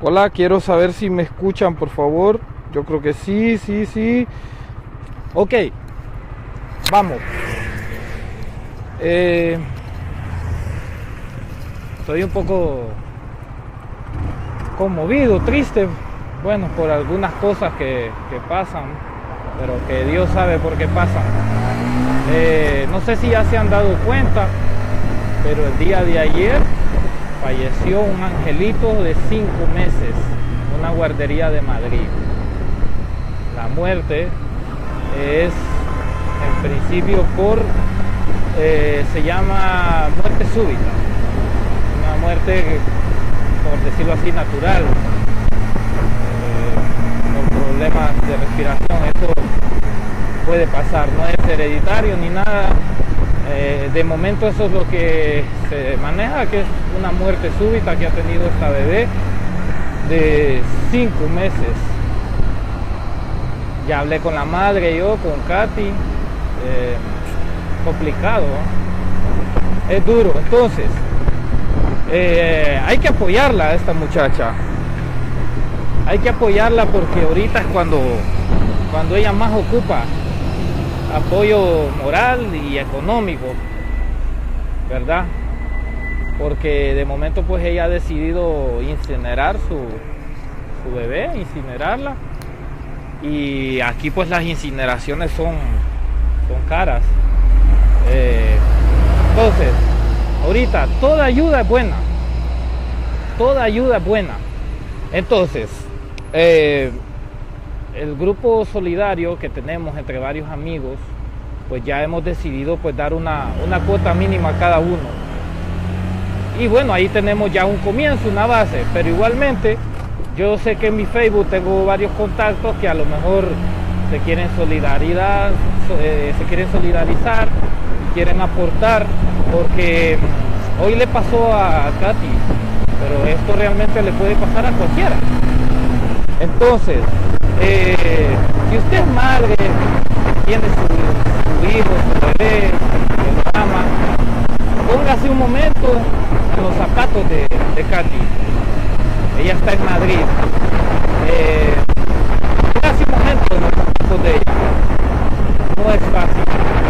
Hola, quiero saber si me escuchan, por favor. Yo creo que sí, sí, sí. Ok, vamos. Estoy un poco conmovido, triste, bueno, por algunas cosas que pasan, pero que Dios sabe por qué pasan. No sé si ya se han dado cuenta, pero el día de ayer falleció un angelito de 5 meses en una guardería de Madrid. La muerte es en principio se llama muerte súbita, una muerte, por decirlo así, natural, por problemas de respiración. Esto puede pasar, no es hereditario ni nada. De momento eso es lo que se maneja, que es una muerte súbita que ha tenido esta bebé de 5 meses. Ya hablé con la madre, yo, con Katy. Complicado, ¿no? Es duro. Entonces hay que apoyarla a esta muchacha, hay que apoyarla, porque ahorita es cuando ella más ocupa apoyo moral y económico, ¿verdad? Porque de momento pues ella ha decidido incinerar su bebé, incinerarla, y aquí pues las incineraciones son caras. Entonces ahorita toda ayuda es buena, toda ayuda es buena. Entonces el grupo solidario que tenemos entre varios amigos, pues ya hemos decidido pues dar una cuota mínima a cada uno. Y bueno, ahí tenemos ya un comienzo, una base, pero igualmente yo sé que en mi Facebook tengo varios contactos que a lo mejor se quieren solidarizar, quieren aportar, porque hoy le pasó a Katy, pero esto realmente le puede pasar a cualquiera. Entonces, si usted es madre, tiene su hijo, su bebé, que lo ama, póngase un momento en los zapatos de Katy. Ella está en Madrid. Póngase un momento en los zapatos de ella. No es fácil,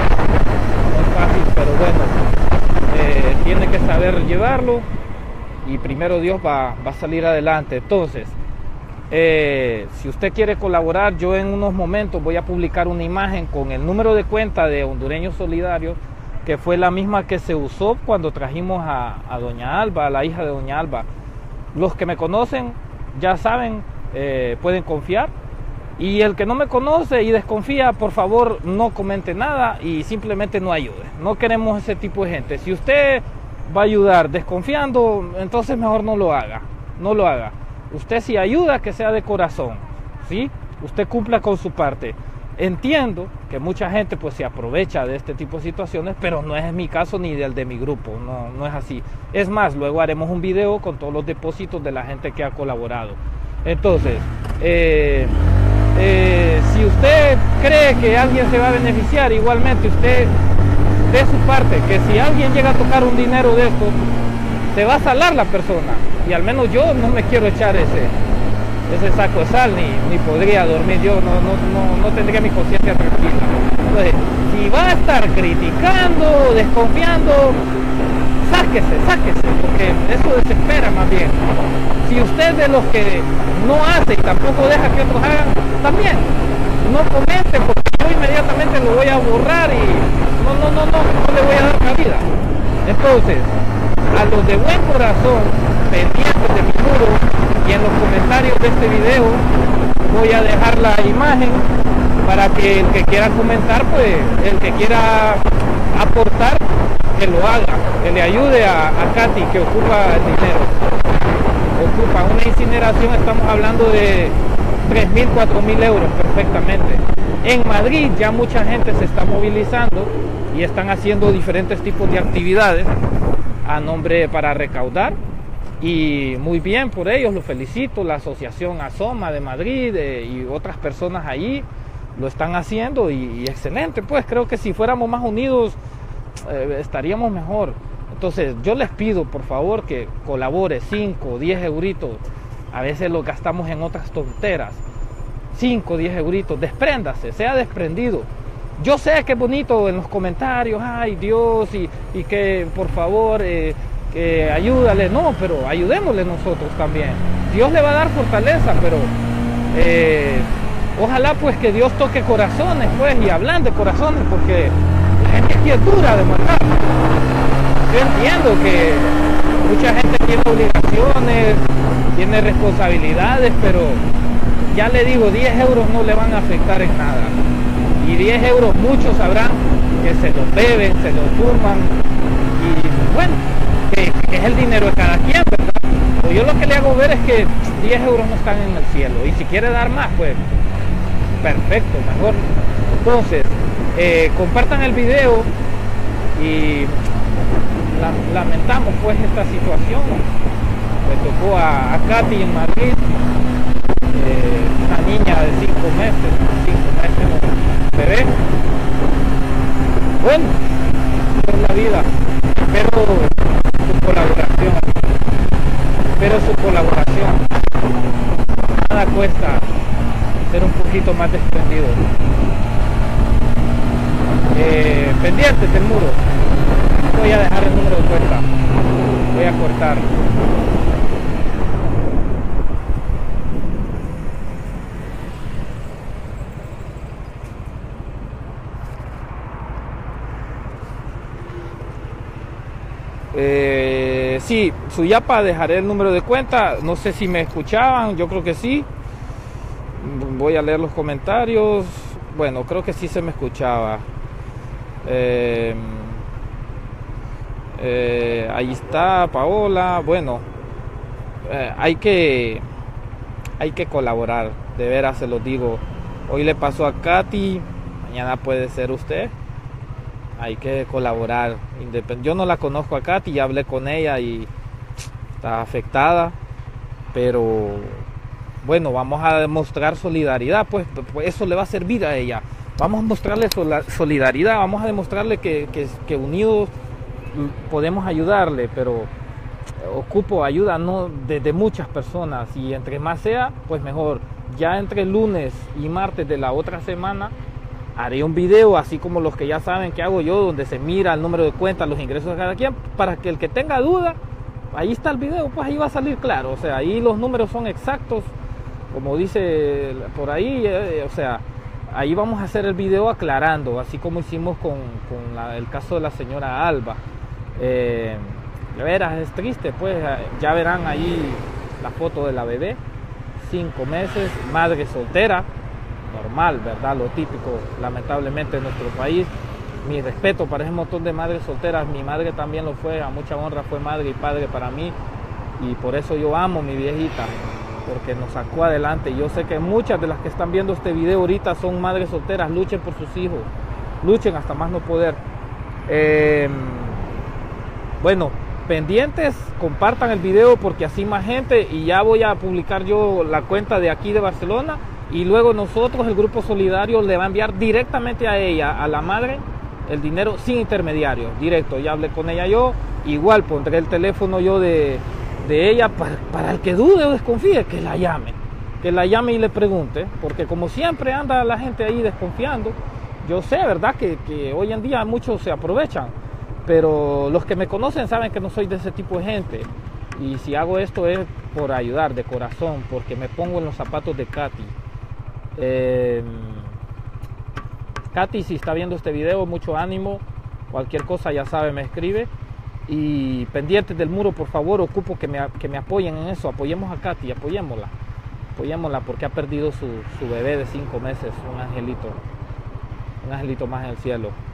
pero bueno, tiene que saber llevarlo, y primero Dios va a salir adelante. Entonces, si usted quiere colaborar, yo en unos momentos voy a publicar una imagen con el número de cuenta de Hondureños Solidarios, que fue la misma que se usó cuando trajimos a doña Alba, a la hija de doña Alba. Los que me conocen ya saben, pueden confiar, y el que no me conoce y desconfía, por favor no comente nada y simplemente no ayude. No queremos ese tipo de gente. Si usted va a ayudar desconfiando, entonces mejor no lo haga, no lo haga. Usted si ayuda, que sea de corazón, ¿sí? Usted cumpla con su parte. Entiendo que mucha gente pues se aprovecha de este tipo de situaciones, pero no es mi caso ni del de mi grupo, no es así. Es más, luego haremos un video con todos los depósitos de la gente que ha colaborado. Entonces, si usted cree que alguien se va a beneficiar, igualmente usted de su parte, que si alguien llega a tocar un dinero de esto, se va a salar la persona, y al menos yo no me quiero echar ese saco de sal, ni podría dormir, yo no tendría mi conciencia tranquila. Entonces, si va a estar criticando, desconfiando, sáquese, porque eso desespera más bien. Si usted de los que no hace y tampoco deja que otros hagan, también no comente, porque yo inmediatamente lo voy a borrar y no le voy a dar cabida. Entonces, a los de buen corazón, pendientes de mi muro, y en los comentarios de este video voy a dejar la imagen para que el que quiera comentar, pues el que quiera aportar, que lo haga, que le ayude a Katy, que ocupa el dinero. Ocupa una incineración, estamos hablando de 3.000, 4.000 euros perfectamente. En Madrid ya mucha gente se está movilizando y están haciendo diferentes tipos de actividades a nombre para recaudar, y muy bien por ellos, los felicito. La asociación Asoma de Madrid y otras personas allí lo están haciendo, y excelente. Pues creo que si fuéramos más unidos estaríamos mejor. Entonces yo les pido por favor que colabore 5 o 10 euritos A veces lo gastamos en otras tonteras. 5, 10 euritos, despréndase, sea desprendido. Yo sé que es bonito en los comentarios, ay Dios, y que por favor, que ayúdale. No, pero ayudémosle nosotros también. Dios le va a dar fortaleza, pero ojalá pues que Dios toque corazones, pues, y ablande corazones, porque la gente aquí es dura de matar. Yo entiendo que mucha gente tiene obligaciones, tiene responsabilidades, pero ya le digo, 10 euros no le van a afectar en nada. Y 10 euros muchos sabrán que se los beben, se los fuman. Y bueno, que es el dinero de cada quien, ¿verdad? Pero yo lo que le hago ver es que 10 euros no están en el cielo. Y si quiere dar más, pues perfecto, mejor. Entonces, compartan el video y lamentamos pues esta situación. Le tocó a Katy en Madrid. Una niña de 5 meses, un bebé. Bueno, esa es la vida. Espero su colaboración. Nada cuesta ser un poquito más desprendido. Pendientes del muro. Voy a dejar el número de cuenta. Voy a cortar. Sí, Suyapa, dejaré el número de cuenta. No sé si me escuchaban, yo creo que sí. Voy a leer los comentarios. Bueno, creo que sí se me escuchaba. Ahí está Paola. Bueno, hay que colaborar, de veras se los digo. Hoy le pasó a Katy, mañana puede ser usted. Hay que colaborar. Yo no la conozco a Katy, ya hablé con ella y está afectada, pero bueno, vamos a demostrar solidaridad, pues eso le va a servir a ella. Vamos a mostrarle solidaridad, vamos a demostrarle que unidos podemos ayudarle, pero ocupo ayuda no de muchas personas, y entre más sea, pues mejor. Ya entre lunes y martes de la otra semana haré un video, así como los que ya saben que hago yo, donde se mira el número de cuenta, los ingresos de cada quien, para que el que tenga duda, ahí está el video, pues ahí va a salir claro. O sea, ahí los números son exactos, como dice por ahí, o sea, ahí vamos a hacer el video aclarando, así como hicimos con el caso de la señora Alba. De veras, es triste, pues ya verán ahí la foto de la bebé, 5 meses, madre soltera. Normal, ¿verdad? Lo típico, lamentablemente, en nuestro país. Mi respeto para ese montón de madres solteras. Mi madre también lo fue, a mucha honra fue madre y padre para mí. Y por eso yo amo a mi viejita, porque nos sacó adelante. Yo sé que muchas de las que están viendo este video ahorita son madres solteras. Luchen por sus hijos, luchen hasta más no poder. Bueno, pendientes, compartan el video porque así más gente, y ya voy a publicar yo la cuenta de aquí de Barcelona. Y luego nosotros, el grupo solidario, le va a enviar directamente a ella, a la madre, el dinero sin intermediarios, directo. Ya hablé con ella yo, igual pondré el teléfono yo de ella para el que dude o desconfíe, que la llame y le pregunte, porque como siempre anda la gente ahí desconfiando. Yo sé, ¿verdad?, que hoy en día muchos se aprovechan, pero los que me conocen saben que no soy de ese tipo de gente. Y si hago esto es por ayudar de corazón, porque me pongo en los zapatos de Katy. Katy, si está viendo este video, mucho ánimo. Cualquier cosa ya sabe, me escribe. Y pendientes del muro, por favor, ocupo que me apoyen en eso. Apoyemos a Katy, apoyémosla porque ha perdido su bebé de 5 meses, un angelito más en el cielo.